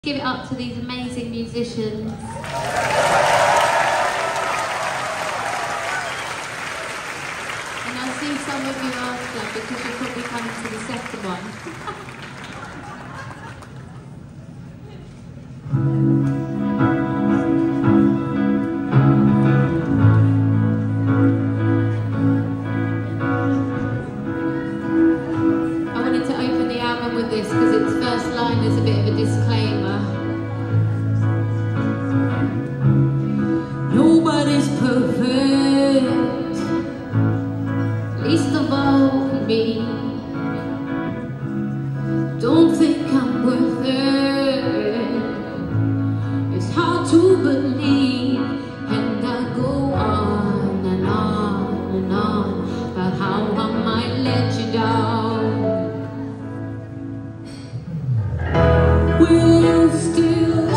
Give it up to these amazing musicians. And I'll see some of you after because you're probably coming to the second one. This because its first line is a bit of a disclaimer. Nobody's perfect, least of all me. Don't think I'm worth it. It's hard to believe, and I go on and on and on about how I might let you down. Will you still